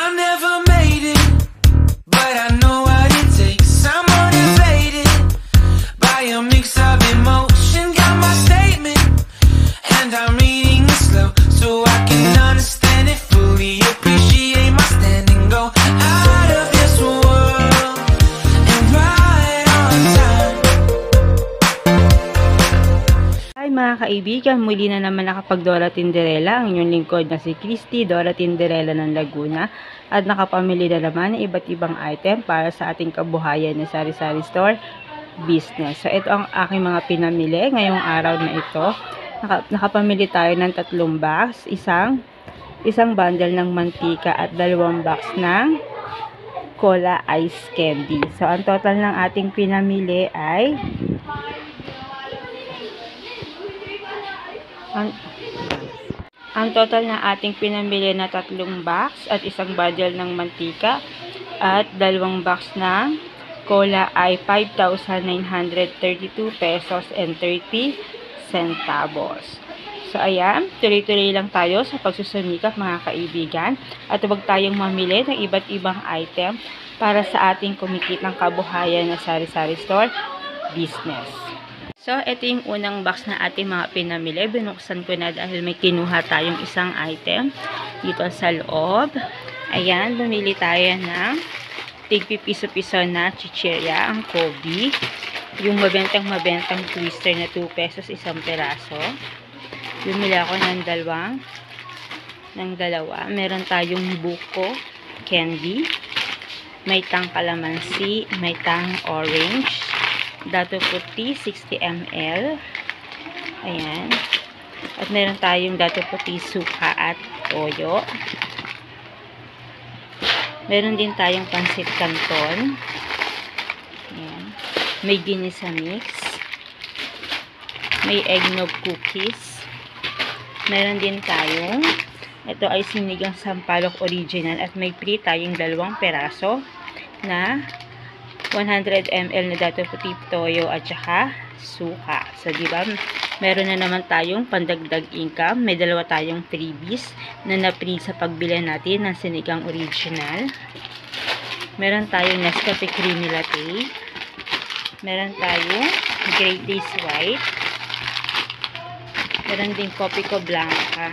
never made it, but I know what it takes. I'm motivated by a mix of emotion. Got my statement, and I'm reading it slow so I can understand it fully. Appreciate my stand and go out of this world and right on time. Hi mga kaibigan, muli na naman nakapag-Dora Tinderella ang inyong lingkod na si Christy, Dora Tinderella ng Laguna, at nakapamili na naman ng iba't ibang item para sa ating kabuhayan na sari-sari store business. So ito ang aking mga pinamili ngayong araw na ito. Nakapamili tayo ng 3 box, isang bundle ng mantika at 2 box ng cola ice candy. So ang total ng ating pinamili ay ang total na ating pinamili na 3 box at isang bundle ng mantika at 2 box ng cola ay 5,932 pesos and 30 centavos. So ayan, tuloy-tuloy lang tayo sa pagsusumikap mga kaibigan at huwag tayong mamili ng iba't ibang item para sa ating kumikitang kabuhayan na sari-sari store business. So, ito yung unang box na ating mga pinamili. Binuksan ko na dahil may kinuha tayong isang item dito sa loob. Ayan, bumili tayo ng tig-piso-piso na chichirya, ang Kobe. Yung mabentang twister na 2 pesos isang peraso. Bumili ako ng dalawa. Meron tayong buko candy. May tang kalamansi, may tang orange. Dato puti, 60 ml. Ayan. At meron tayong dato puti, suka at toyo. Meron din tayong pansit canton. Ayan. May ginisa mix. May eggnog cookies. Meron din tayong, ito ay sinigang sampalok original at may free tayong 2 peraso na 100 ml na dato puti toyo at saka suka. So, diba, meron na naman tayong pandagdag income. May 2 tayong freebies na na-free sa pagbili natin ng sinigang original. Meron tayong Nescafe Creamy Latte. Meron tayong Great Taste White. Meron din Copico Blanca.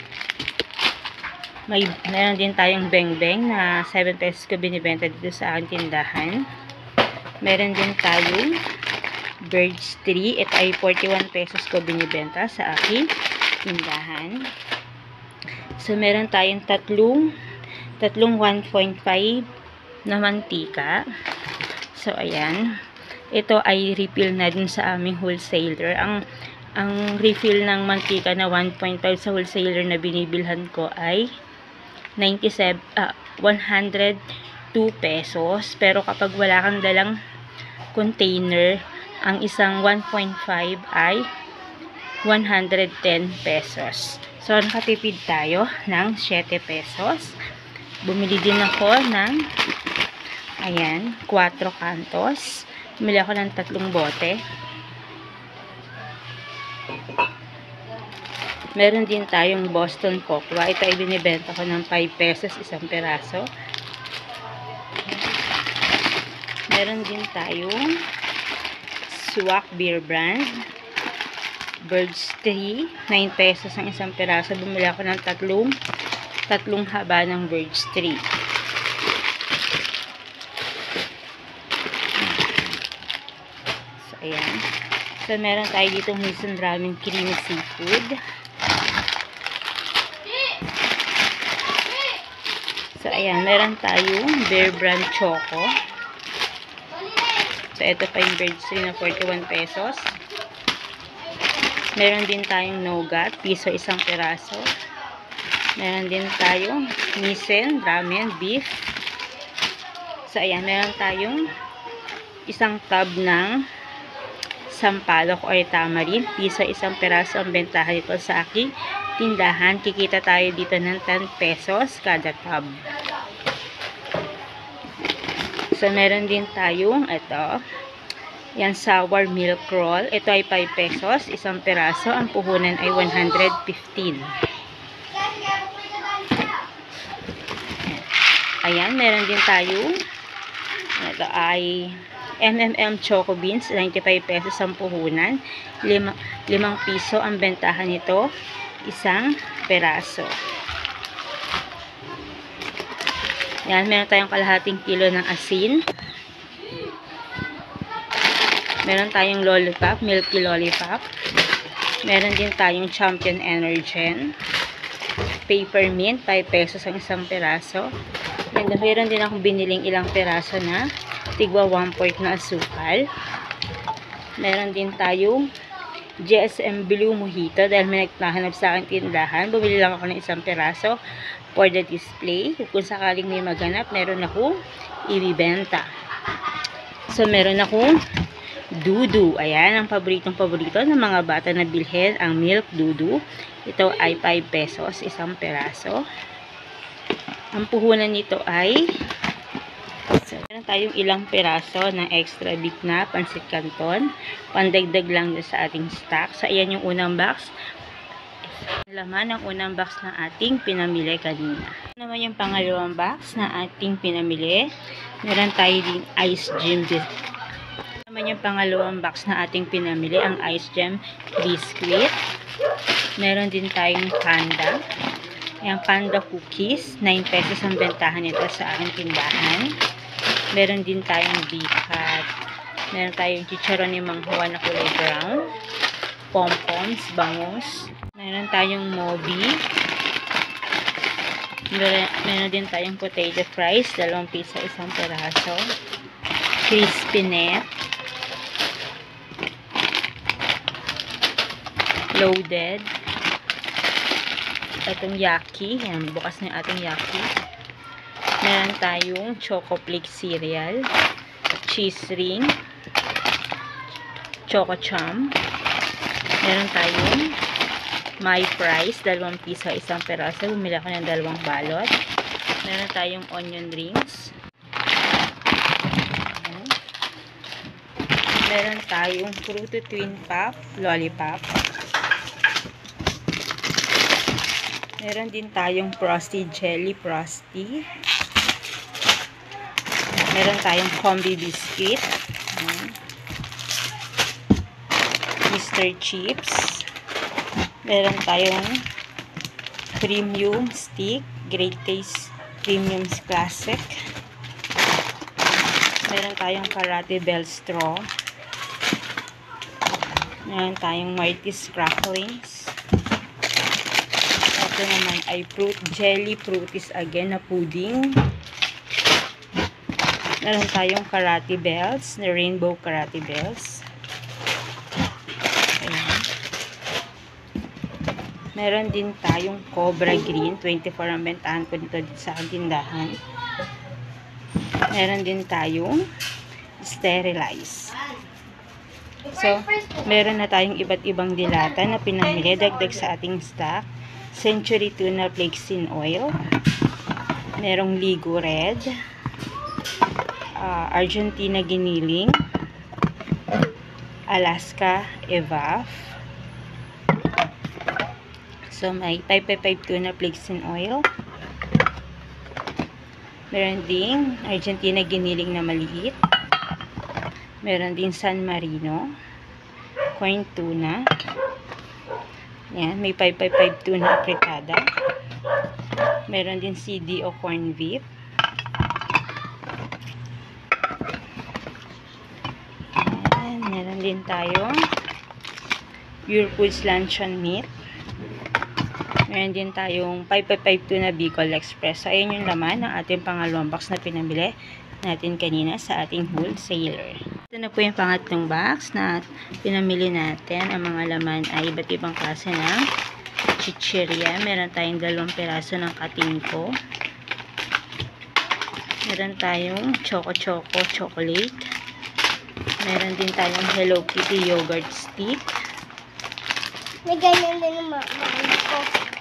Meron din tayong Beng Beng na 7 pesos ko binibenta dito sa aking tindahan. Meron din tayong Birds 3. Ito ay 41 pesos ko binibenta sa aking tindahan. So, meron tayong tatlong 1.5 na mantika. So, ayan. Ito ay refill na din sa aming wholesaler. Ang refill ng mantika na 1.5 sa wholesaler na binibilhan ko ay 102 pesos. Pero kapag wala kang dalang container, ang isang 1.5 ay 110 pesos. So, nakatipid tayo ng 7 pesos. Bumili din ako ng, ayan, 4 cantos. Bumili ako ng 3 bote. Meron din tayong Boston Cocoa. Ito ay binibenta ko ng 5 pesos isang peraso. Meron din tayong Swak Beer Brand. Birds 3. 9 pesos ang isang peraso. Bumili ako ng tatlong haba ng Birds 3. So, ayan. So, meron tayo ditong Nissan Ramen Creamy Seafood. So, ayan. Meron tayong Bear Brand Choco. So, ito pa yung Birds 3 na 41 pesos. Meron din tayong Nougat, piso isang peraso. Meron din tayong Nissan Ramen Beef. So, ayan. Meron tayong isang tub ng sampalok or tamarind. Piso isang peraso ang bentahan ito sa aking tindahan. Kikita tayo dito ng 10 pesos kada tub. So, meron din tayong ito. Yan, sour milk roll. Ito ay 5 pesos. Isang peraso. Ang puhunan ay 115. Ayan, meron din tayong ito ay M&M Choco Beans, 95 pesos ang puhunan. 5 piso ang bentahan nito, isang peraso. Yan, meron tayong kalahating kilo ng asin. Meron tayong lollipop, milky lollipop. Meron din tayong Champion Energen. Peppermint, 5 pesos ang isang peraso. And meron din akong biniling ilang peraso na tigwa 1/4 na asukal. Meron din tayong GSM Blue Mojito dahil may nagtahanap sa akin tindahan. Bumili lang ako ng isang peraso for the display. Kung sakaling may maganap, meron akong ibibenta. So, meron akong Dudu. Ayan, ang paboritong-paborito ng mga bata na bilhin, ang Milk Dudu. Ito ay 5 pesos, isang peraso. Ang puhunan nito ay meron tayong ilang peraso ng extra big na pansit canton. Pandagdag lang sa ating stock. So, ayan yung unang box. Laman ng unang box na ating pinamili kanina. Ano naman yung pangalawang box na ating pinamili. Meron tayo din Ice Gem biscuit. Ano naman yung pangalawang box na ating pinamili, ang Ice Gem biscuit. Meron din tayong Panda. Yung Panda cookies, 9 pesos ang bentahan nito sa aking tindahan. Meron din tayong bikat. Meron tayong chicharon ni Mang Juan na kulay brown. Pompoms, bangus. Meron tayong Moby. Meron din tayong potato fries, 2 piso isang peraso. Crispy net. Loaded. Itong Yaki. Yan, bukas na yung ating Yaki. Meron tayong Choco Flake cereal. Cheese ring. Choco Chum. Meron tayong My Price. 2 piso isang peraso. Bumili ako ng 2 balot. Meron tayong onion rings. Meron tayong Fruity Twin Pop Lollipop. Meron din tayong Frosty Jelly Frosty. Meron tayong Combi Biscuit. Mr. Chips. Meron tayong Premium Stick. Great Taste Premium Classic. Meron tayong Karate Bell Straw. Meron tayong Marty's Cracklings. Ito naman ay fruit jelly fruities again na pudding. Meron tayong Karate Bells, na Rainbow Karate Bells. Ayan. Meron din tayong Cobra Green, 24 ang bentahan ko dito sa tindahan. Meron din tayong Sterilize. So, meron na tayong iba't ibang dilata na pinamili, dagdag sa ating stock. Century Tuna Flakes in Oil. Merong Ligo Red. Argentina Giniling. Alaska Evaf. So, may 555 Tuna Flakes in Oil. Meron ding Argentina Giniling na maliit. Meron din San Marino. Corn Tuna. Yan, may 555 tuna apritada. Meron din CDO corn beef. Yan, meron din tayong Pure Foods Luncheon Meat. Meron din tayong 555 tuna Bicol Express. So, ayan yung laman ng ating pangalawang box na pinamili natin kanina sa ating wholesaler. Ito na po yung pangatlong box na pinamili natin. Ang mga laman ay iba't ibang klase ng chichirya. Meron tayong 2 peraso ng katingko. Meron tayong Choco Choco chocolate. Meron din tayong Hello Kitty yogurt stick. May ganyan din naman ko.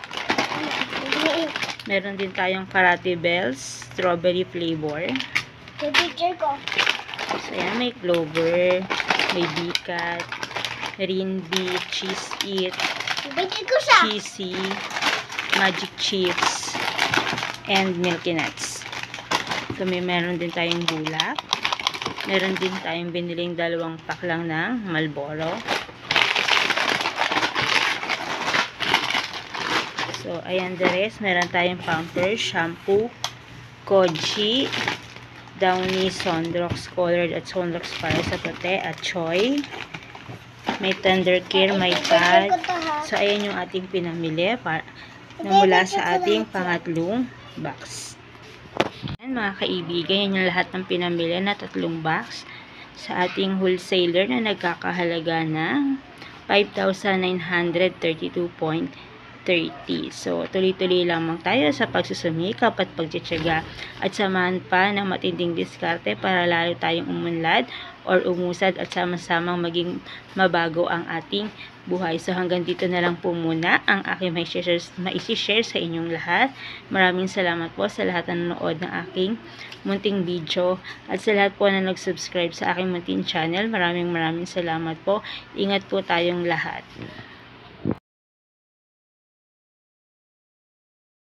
Meron din tayong Karate Bells strawberry flavor. Picture ko. So, yan, may clover, may bikat, rinbi, cheese it, Picture ko siya. cheesy, magic chips, and milky nuts. So, meron din tayong bulak. Meron din tayong biniling 2 pack lang ng Marlboro. So, ayan the rest. Meron tayong Pampers, shampoo, Koji, Downy, Sonrox Colored at Sonrox para sa puti, at Choy. May Tender Care, may pad. So, ayan yung ating pinamili na mula sa ating pangatlong box. Ayan, mga kaibigan, yan yung lahat ng pinamili na 3 box sa ating wholesaler na nagkakahalaga ng 5,932.30. So, tuloy-tuloy lamang tayo sa pagsusumikap at pagtsatsaga at samahan pa ng matinding diskarte para lalo tayong umunlad or umusad at sama-samang maging mabago ang ating buhay. So, hanggang dito na lang po muna ang aking maisi-share sa inyong lahat. Maraming salamat po sa lahat na nanonood ng aking munting video at sa lahat po na nag-subscribe sa aking munting channel. Maraming salamat po. Ingat po tayong lahat.